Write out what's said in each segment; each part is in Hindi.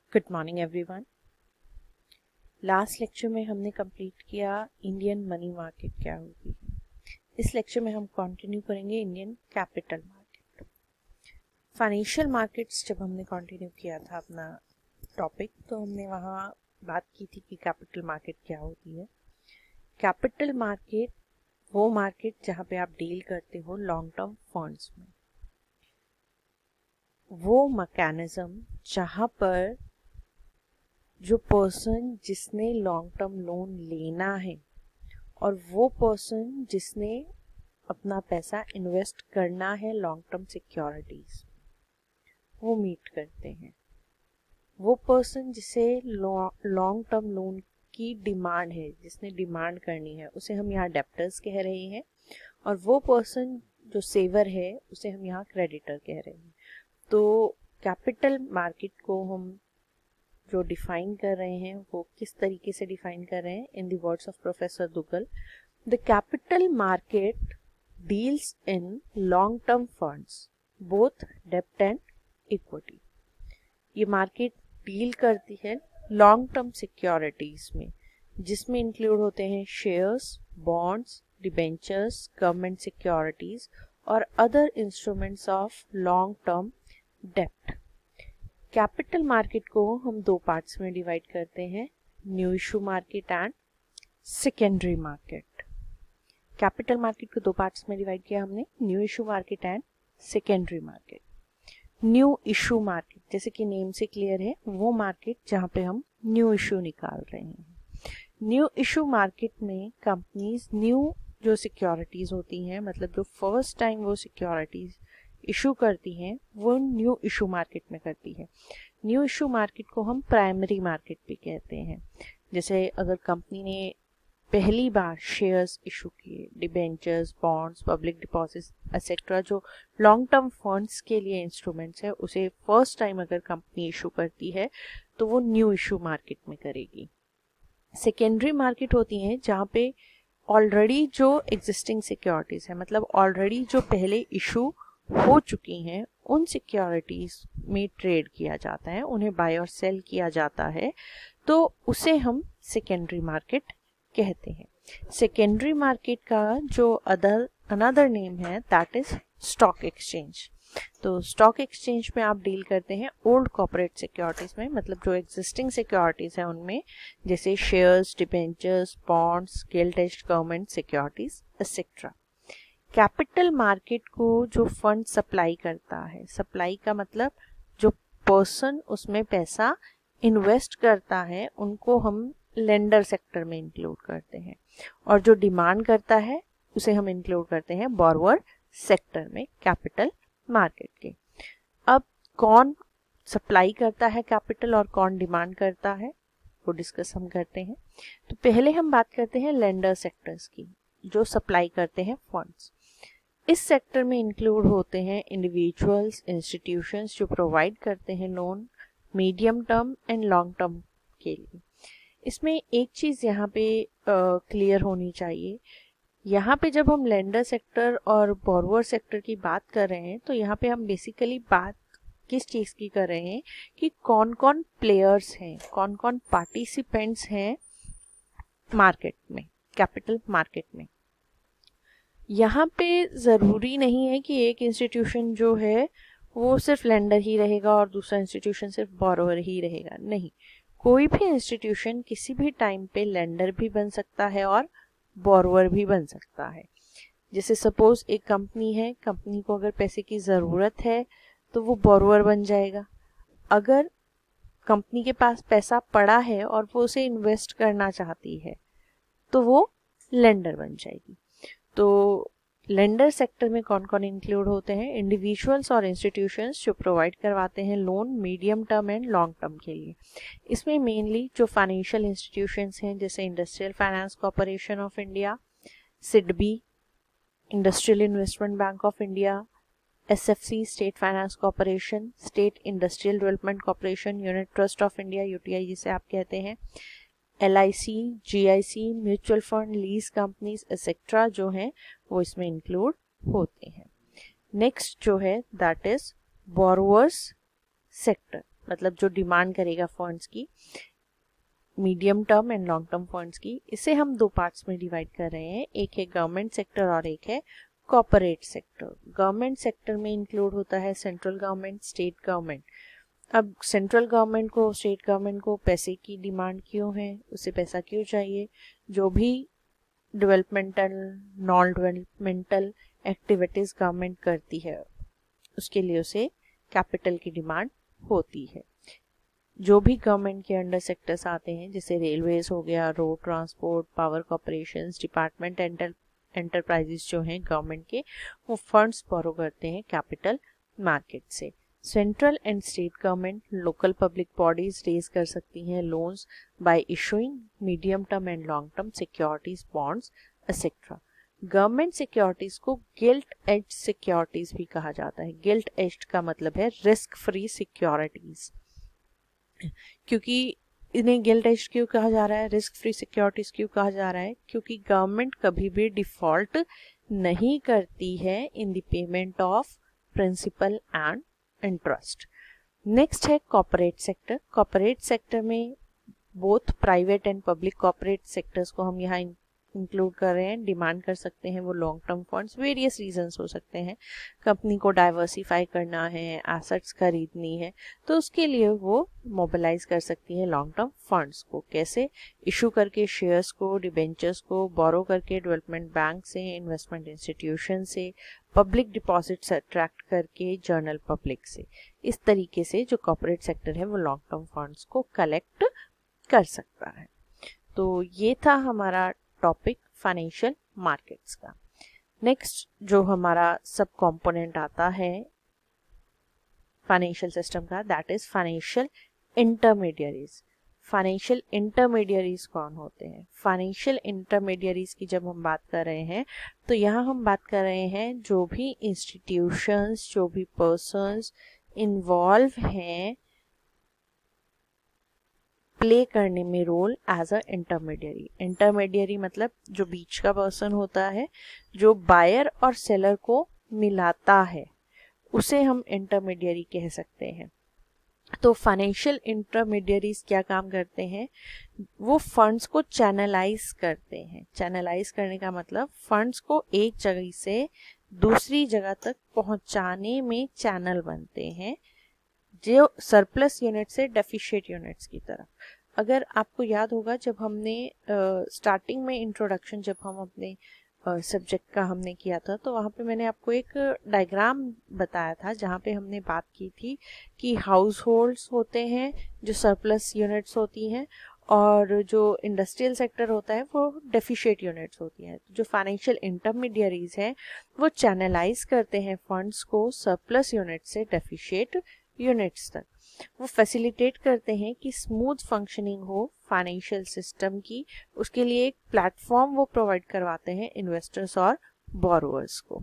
Good morning everyone. Last lecture में हमने कंप्लीट किया इंडियन मनी मार्केट क्या होती है। इस लेक्चर में हम कंटिन्यू करेंगे Indian capital market. Financial markets जब हमने कंटिन्यू किया था अपना टॉपिक, तो हमने वहाँ बात की थी कि कैपिटल मार्केट क्या होती है। कैपिटल मार्केट वो मार्केट जहाँ पे आप डील करते हो लॉन्ग टर्म फंड्स में, वो मैकेनिज्म जहाँ पर जो पर्सन जिसने लॉन्ग टर्म लोन लेना है और वो पर्सन जिसने अपना पैसा इन्वेस्ट करना है लॉन्ग टर्म सिक्योरिटीज, वो मीट करते हैं। वो पर्सन जिसे लॉन्ग टर्म लोन की डिमांड है, जिसने डिमांड करनी है, उसे हम यहाँ डेप्टर्स कह रहे हैं, और वो पर्सन जो सेवर है उसे हम यहाँ क्रेडिटर कह रहे हैं। तो कैपिटल मार्केट को हम जो डिफाइन कर रहे हैं वो किस तरीके से डिफाइन कर रहे हैं? In the words of professor Duggal, the capital market deals in long term funds both डेब्ट एंड इक्विटी। ये मार्केट डील करती है लॉन्ग टर्म सिक्योरिटीज में, जिसमें इंक्लूड होते हैं shares, bonds, debentures, government securities और other instruments of long term डेब्ट। कैपिटल मार्केट को हम दो पार्ट्स में डिवाइड करते हैं, new issue market and secondary market. Capital market को दो पार्ट्स में डिवाइड किया हमने, new issue market and secondary market. New issue market जैसे कि नेम से क्लियर है, वो मार्केट जहाँ पे हम न्यू इशू निकाल रहे हैं। न्यू इशू मार्केट में कंपनीज न्यू जो सिक्योरिटीज होती हैं, मतलब जो फर्स्ट टाइम वो सिक्योरिटीज इशू करती हैं, वो न्यू इशू मार्केट में करती है। न्यू इशू मार्केट को हम प्राइमरी मार्केट भी कहते हैं। जैसे अगर कंपनी ने पहली बार शेयर्स इशू किए, debentures, bonds, public deposits etcetera, जो लॉन्ग टर्म फंड्स के लिए इंस्ट्रूमेंट्स है, उसे फर्स्ट टाइम अगर कंपनी इशू करती है तो वो न्यू इशू मार्केट में करेगी। सेकेंडरी मार्केट होती है जहाँ पे ऑलरेडी जो एग्जिस्टिंग सिक्योरिटीज है, मतलब ऑलरेडी जो पहले इशू हो चुकी हैं, उन सिक्योरिटीज में ट्रेड किया जाता है, उन्हें बाय और सेल किया जाता है, तो उसे हम सेकेंडरी मार्केट कहते हैं। सेकेंडरी मार्केट का जो अनदर नेम है दैट इज स्टॉक एक्सचेंज। तो स्टॉक एक्सचेंज में आप डील करते हैं ओल्ड कॉर्पोरेट सिक्योरिटीज में, मतलब जो एग्जिस्टिंग सिक्योरिटीज है उनमें, जैसे shares, debentures, bonds, gilt edged government securities etcetera. Capital market को जो फंड सप्लाई करता है, सप्लाई का मतलब जो पर्सन उसमें पैसा इन्वेस्ट करता है, उनको हम लेंडर सेक्टर में इंक्लूड करते हैं, और जो डिमांड करता है उसे हम इंक्लूड करते हैं बोरोवर सेक्टर में कैपिटल मार्केट के। अब कौन सप्लाई करता है कैपिटल और कौन डिमांड करता है, वो डिस्कस हम करते हैं। तो पहले हम बात करते हैं लेंडर सेक्टर्स की, जो सप्लाई करते हैं फंड्स। इस सेक्टर में इंक्लूड होते हैं इंडिविजुअल्स, इंस्टीट्यूशंस जो प्रोवाइड करते हैं loan medium term and long term के लिए। इसमें एक चीज़ यहाँ पे क्लियर होनी चाहिए, यहाँ पे जब हम लेंडर सेक्टर और बोरोवर सेक्टर की बात कर रहे हैं, तो यहाँ पे हम बेसिकली बात किस चीज़ की कर रहे हैं कि कौन कौन प्लेयर्स हैं, कौन कौन पार्टिसिपेंट्स हैं मार्केट में, कैपिटल मार्केट में। यहाँ पे ज़रूरी नहीं है कि एक इंस्टीट्यूशन जो है वो सिर्फ लेंडर ही रहेगा और दूसरा इंस्टीट्यूशन सिर्फ बोरोवर ही रहेगा। नहीं, कोई भी इंस्टीट्यूशन किसी भी टाइम पे लेंडर भी बन सकता है और बोरोवर भी बन सकता है। जैसे सपोज एक कंपनी है, कंपनी को अगर पैसे की ज़रूरत है तो वो बोरोवर बन जाएगा। अगर कंपनी के पास पैसा पड़ा है और वो उसे इन्वेस्ट करना चाहती है तो वो लेंडर बन जाएगी। तो लेंडर सेक्टर में कौन कौन इंक्लूड होते हैं? इंडिविजुअल्स और इंस्टीट्यूशंस जो प्रोवाइड करवाते हैं loan medium term and long term के लिए। इसमें मेनली जो फाइनेंशियल इंस्टीट्यूशंस हैं, जैसे industrial finance corporation of India, SIDBI, industrial investment bank of India, SFC state finance corporation, state industrial development corporation, unit trust of India UTI जिसे आप कहते हैं, LIC, GIC, mutual fund, lease companies etcetera जो हैं वो इसमें इंक्लूड होते हैं। नेक्स्ट जो है दैट इज बोरोवर्स सेक्टर, मतलब जो डिमांड करेगा फंड्स की, medium term and long term funds की, इसे हम दो पार्ट्स में डिवाइड कर रहे हैं, एक है गवर्नमेंट सेक्टर और एक है कॉर्पोरेट सेक्टर। गवर्नमेंट सेक्टर में इंक्लूड होता है सेंट्रल गवर्नमेंट, स्टेट गवर्नमेंट। अब सेंट्रल गवर्नमेंट को, स्टेट गवर्नमेंट को पैसे की डिमांड क्यों है, उसे पैसा क्यों चाहिए? जो भी developmental, non developmental activities government करती है उसके लिए उसे कैपिटल की डिमांड होती है। जो भी गवर्नमेंट के अंडर सेक्टर्स आते हैं, जैसे रेलवेज हो गया, road transport, power corporations, department enterprises जो हैं गवर्नमेंट के, वो फंड्स बोरो करते हैं कैपिटल मार्केट से। Central and state government, local public bodies raise कर सकती हैं loans by issuing medium term and long term securities, bonds etcetera. Government securities को गिल्ट एज्ड सिक्योरिटीज भी कहा जाता है। गिल्ट एज्ड का मतलब है रिस्क फ्री सिक्योरिटीज। क्योंकि इन्हें गिल्ट एज्ड क्यों कहा जा रहा है, रिस्क फ्री सिक्योरिटीज क्यों कहा जा रहा है? क्योंकि गवर्नमेंट कभी भी डिफॉल्ट नहीं करती है in the payment of principal and interest. Next है कॉर्पोरेट सेक्टर। कॉर्पोरेट सेक्टर में both private and public corporate sectors को हम यहाँ इंक्लूड कर रहे हैं। डिमांड कर सकते हैं वो long term funds, various reasons हो सकते हैं। कंपनी को डाइवर्सिफाई करना है, एसेट्स खरीदनी है, तो उसके लिए वो मोबिलाइज कर सकती है लॉन्ग टर्म फंड्स को। कैसे? इशू करके शेयर्स को, डिबेंचर्स को, बोरो करके डेवलपमेंट बैंक से, इन्वेस्टमेंट इंस्टीट्यूशन से, पब्लिक डिपॉजिट्स अट्रैक्ट करके जनरल पब्लिक से। इस तरीके से जो कॉर्पोरेट सेक्टर है वो लॉन्ग टर्म फंड्स को कलेक्ट कर सकता है। तो ये था हमारा टॉपिक फाइनेंशियल मार्केट्स का। नेक्स्ट जो हमारा सब कंपोनेंट आता है फाइनेंशियल सिस्टम का, that is financial intermediaries. Financial intermediaries कौन होते हैं? फाइनेंशियल इंटरमीडियरीज की जब हम बात कर रहे हैं तो यहाँ हम बात कर रहे हैं जो भी इंस्टीट्यूशंस, जो भी पर्सन्स इन्वॉल्व हैं प्ले करने में role as a intermediary. Intermediary मतलब जो बीच का पर्सन होता है, जो बायर और सेलर को मिलाता है, उसे हम इंटरमीडियरी कह सकते हैं। तो फाइनेंशियल इंटरमीडियरीज क्या काम करते हैं? वो फंड्स को चैनलाइज करते हैं। चैनलाइज करने का मतलब फंड्स को एक जगह से दूसरी जगह तक पहुंचाने में चैनल बनते हैं, जो सरप्लस यूनिट से डेफिशिएंट यूनिट्स की तरफ। अगर आपको याद होगा जब हमने स्टार्टिंग में इंट्रोडक्शन, जब हम अपने सब्जेक्ट का हमने किया था, तो वहाँ पे मैंने आपको एक डायग्राम बताया था जहाँ पे हमने बात की थी कि हाउस होल्ड्स होते हैं जो सरप्लस यूनिट्स होती हैं, और जो इंडस्ट्रियल सेक्टर होता है वो डेफिशिएंट यूनिट्स होती हैं। जो फाइनेंशियल इंटरमीडियरीज हैं वो चैनलाइज करते हैं फंड्स को सरप्लस यूनिट से डेफिशिएंट यूनिट्स तक। वो फैसिलिटेट करते हैं कि स्मूथ फंक्शनिंग हो फाइनेंशियल सिस्टम की। उसके लिए एक प्लेटफॉर्म वो प्रोवाइड करवाते हैं इन्वेस्टर्स और बोरोअर्स को।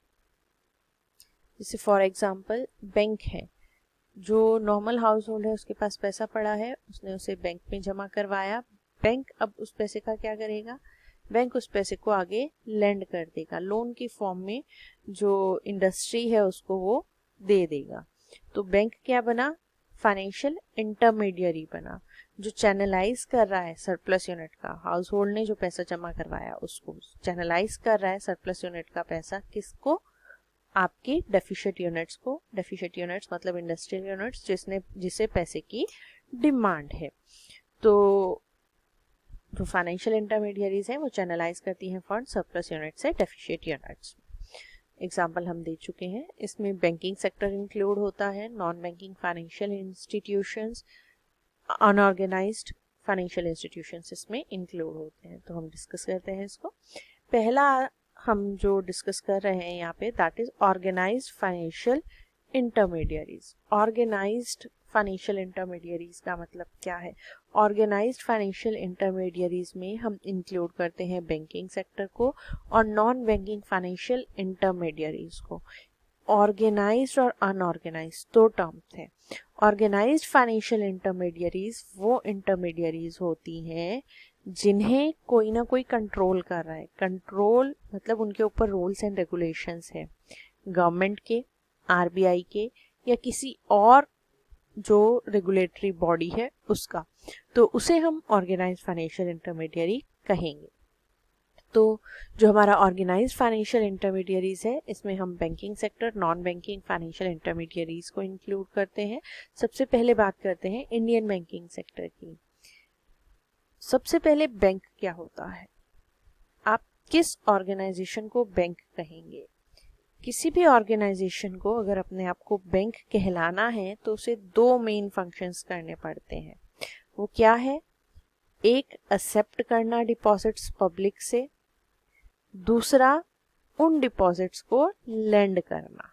जैसे फॉर एग्जांपल बैंक है, जो नॉर्मल हाउस होल्ड है उसके पास पैसा पड़ा है, उसने उसे बैंक में जमा करवाया। बैंक अब उस पैसे का क्या करेगा? बैंक उस पैसे को आगे लेंड कर देगा, लोन की फॉर्म में जो इंडस्ट्री है उसको वो दे देगा। तो बैंक क्या बना? फाइनेंशियल इंटरमीडियरी बना, जो चैनलाइज कर रहा है सरप्लस यूनिट का। हाउस होल्ड ने जो पैसा जमा करवाया उसको चैनलाइज कर रहा है सरप्लस यूनिट का पैसा, किसको? आपके डेफिशिएंट यूनिट्स को। डेफिशिएंट यूनिट्स मतलब इंडस्ट्रियल यूनिट्स जिसे पैसे की डिमांड है। तो जो फाइनेंशियल इंटरमीडियरीज हैं वो चैनलाइज करती हैं फंड सरप्लस यूनिट से डेफिशिएंट यूनिट्स। एग्जाम्पल हम दे चुके हैं। इसमें बैंकिंग सेक्टर इंक्लूड होता है, non banking financial institutions, unorganised financial institutions इसमें इंक्लूड होते हैं। तो हम डिस्कस करते हैं इसको। पहला हम जो डिस्कस कर रहे हैं यहाँ पे, that is organised financial intermediaries. Organised financial intermediaries का मतलब क्या है? ऑर्गेनाइज्ड फाइनेंशियल इंटरमीडियरीज में हम इंक्लूड करते हैं बैंकिंग सेक्टर को और नॉन बैंकिंग फाइनेंशियल इंटरमीडियरीज को। ऑर्गेनाइज्ड और अनऑर्गेनाइज्ड दो टर्म्स हैं। ऑर्गेनाइज्ड फाइनेंशियल इंटरमीडियरीज वो इंटरमीडियरीज होती हैं जिन्हें कोई ना कोई कंट्रोल कर रहा है। कंट्रोल मतलब उनके ऊपर रूल्स एंड रेगुलेशंस है, गवर्नमेंट के, आरबीआई के या किसी और जो रेगुलेटरी बॉडी है उसका, तो उसे हम ऑर्गेनाइज्ड फाइनेंशियल इंटरमीडियरी कहेंगे। तो जो हमारा ऑर्गेनाइज्ड फाइनेंशियल इंटरमीडियरीज है, इसमें हम banking sector, non banking financial intermediaries को इंक्लूड करते हैं। सबसे पहले बात करते हैं इंडियन बैंकिंग सेक्टर की। सबसे पहले बैंक क्या होता है? आप किस ऑर्गेनाइजेशन को बैंक कहेंगे? किसी भी ऑर्गेनाइजेशन को अगर अपने आप को बैंक कहलाना है तो उसे दो मेन फंक्शंस करने पड़ते हैं। वो क्या है? एक, एक्सेप्ट करना डिपॉजिट्स पब्लिक से, दूसरा उन डिपॉजिट्स को लेंड करना।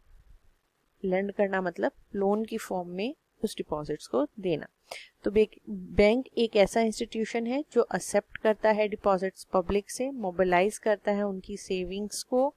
लेंड करना मतलब लोन की फॉर्म में उस डिपॉजिट्स को देना। तो बैंक एक ऐसा इंस्टीट्यूशन है जो एक्सेप्ट करता है डिपॉजिट्स पब्लिक से, मोबिलाइज करता है उनकी सेविंग्स को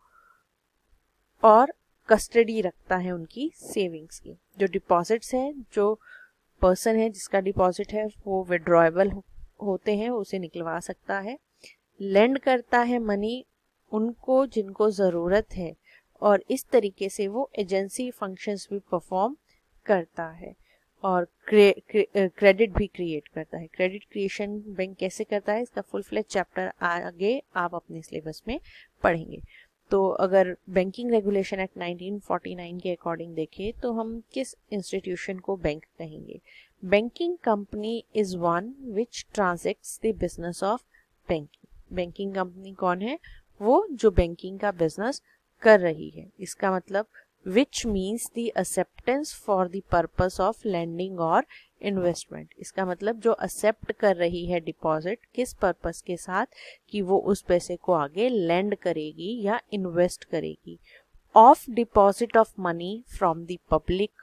और कस्टडी रखता है उनकी सेविंग्स की। जो डिपॉजिट्स हैं, जो पर्सन है जिसका डिपॉजिट है वो विड्रॉएबल होते हैं, उसे निकलवा सकता है। लेंड करता है मनी उनको जिनको ज़रूरत है, और इस तरीके से वो एजेंसी फंक्शंस भी परफॉर्म करता है और क्रेडिट भी क्रिएट करता है। क्रेडिट क्रिएशन बैंक कैसे करता है, इसका फुल फ्लेज चैप्टर आगे आप अपने सिलेबस में पढ़ेंगे। तो अगर बैंकिंग रेगुलेशन एक्ट 1949 के अकॉर्डिंग देखें तो हम किस इंस्टीट्यूशन को बैंक कहेंगे? Banking company is one which transacts the business of banking. Banking company कौन है? वो जो बैंकिंग का बिजनेस कर रही है। इसका मतलब which means the acceptance for the purpose of lending और इन्वेस्टमेंट। इसका मतलब जो एक्सेप्ट कर रही है डिपॉजिट, किस पर्पस के साथ, कि वो उस पैसे को आगे लैंड करेगी या इन्वेस्ट करेगी। Of deposit of money from the public,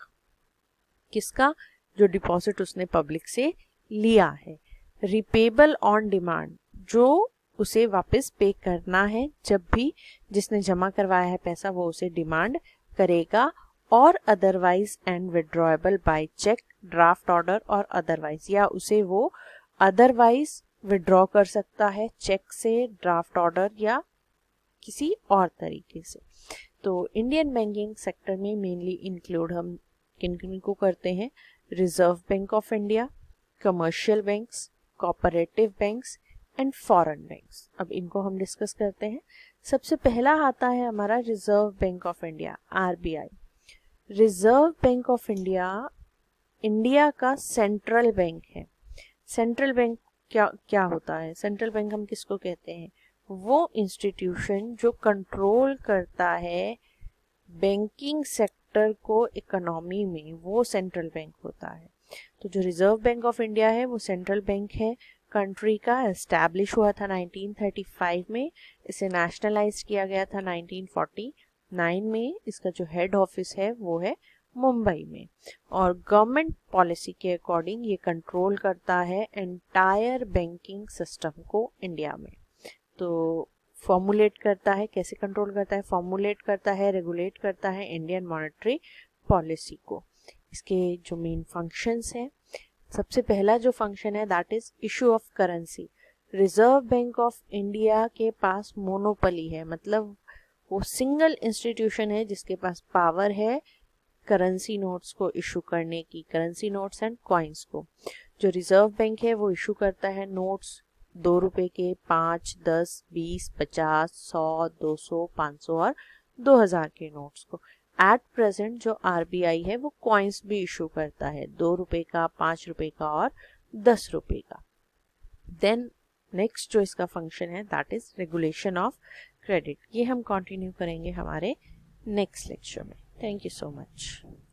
किसका? जो डिपॉजिट उसने पब्लिक से लिया है। रिपेबल ऑन डिमांड, जो उसे वापस पे करना है, जब भी जिसने जमा करवाया है पैसा वो उसे डिमांड करेगा। और otherwise and withdrawable by cheque, draft order और अदरवाइज, या उसे वो अदरवाइज विड्रॉ कर सकता है चेक से, ड्राफ्ट ऑर्डर या किसी और तरीके से। तो इंडियन बैंकिंग सेक्टर में मेनली इंक्लूड हम किन को करते हैं? Reserve bank of India, commercial banks, cooperative banks and foreign banks. अब इनको हम डिस्कस करते हैं। सबसे पहला आता है हमारा reserve bank of India, RBI. Reserve bank of India India का सेंट्रल बैंक है। सेंट्रल बैंक क्या होता है? सेंट्रल बैंक हम किसको कहते हैं? वो इंस्टीट्यूशन जो कंट्रोल करता है बैंकिंग सेक्टर को इकोनॉमी में, वो सेंट्रल बैंक होता है। तो जो रिजर्व बैंक ऑफ इंडिया है वो सेंट्रल बैंक है कंट्री का। एस्टैब्लिश हुआ था 1935 में, इसे नेशनलाइज किया गया था 1949 में। इसका जो हेड ऑफिस है वो है मुंबई में, और गवर्नमेंट पॉलिसी के अकॉर्डिंग ये कंट्रोल करता है एंटायर बैंकिंग सिस्टम को इंडिया में। तो फॉर्मुलेट करता है, कैसे कंट्रोल करता है? फॉर्मुलेट करता है, रेगुलेट करता है इंडियन मॉनेटरी पॉलिसी को। इसके जो मेन फंक्शंस हैं, सबसे पहला जो फंक्शन है that is issue of currency. Reserve bank of India के पास मोनोपोली है, मतलब वो सिंगल इंस्टीट्यूशन है जिसके पास पावर है करेंसी नोट्स को इशू करने की, करेंसी नोट्स एंड कॉइन्स को। जो रिजर्व बैंक है वो इशू करता है नोट्स 2 रुपए के, 5, 10, 20, 50, 100, 200, 500 और 2000 के नोट्स को। एट प्रेजेंट जो आरबीआई है वो कॉइन्स भी इशू करता है, 2 रुपए का, 5 रुपए का और 10 रुपए का। देन नेक्स्ट जो इसका फंक्शन है that is regulation of credit. ये हम कंटिन्यू करेंगे हमारे नेक्स्ट लेक्चर में। Thank you so much.